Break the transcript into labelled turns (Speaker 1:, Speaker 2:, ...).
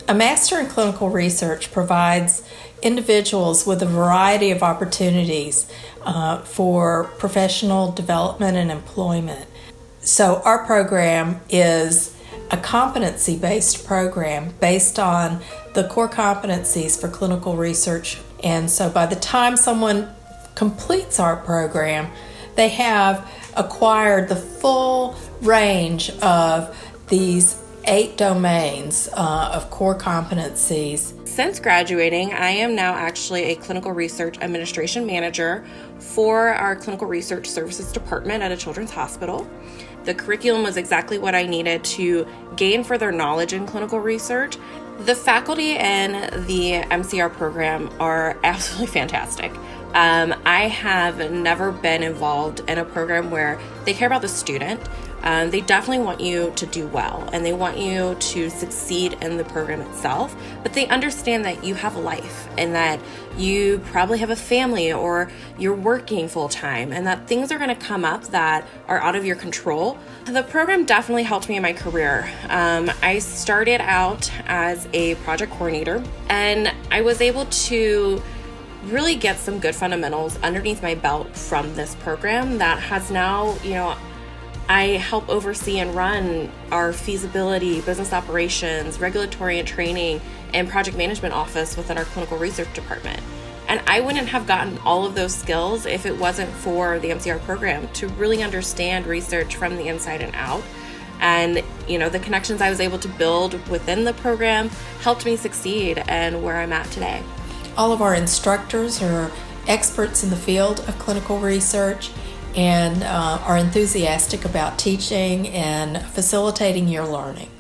Speaker 1: A Master in Clinical Research provides individuals with a variety of opportunities for professional development and employment. So our program is a competency-based program based on the core competencies for clinical research. And so by the time someone completes our program, they have acquired the full range of these 8 domains of core competencies.
Speaker 2: Since graduating, I am now actually a clinical research administration manager for our clinical research services department at a children's hospital. The curriculum was exactly what I needed to gain further knowledge in clinical research. The faculty in the MCR program are absolutely fantastic. I have never been involved in a program where they care about the student. They definitely want you to do well, and they want you to succeed in the program itself, but they understand that you have a life and that you probably have a family or you're working full-time and that things are going to come up that are out of your control. The program definitely helped me in my career. I started out as a project coordinator, and I was able to really get some good fundamentals underneath my belt from this program that has now, I help oversee and run our feasibility, business operations, regulatory and training, and project management office within our clinical research department. And I wouldn't have gotten all of those skills if it wasn't for the MCR program to really understand research from the inside and out. And, the connections I was able to build within the program helped me succeed and where I'm at today.
Speaker 1: All of our instructors are experts in the field of clinical research and are enthusiastic about teaching and facilitating your learning.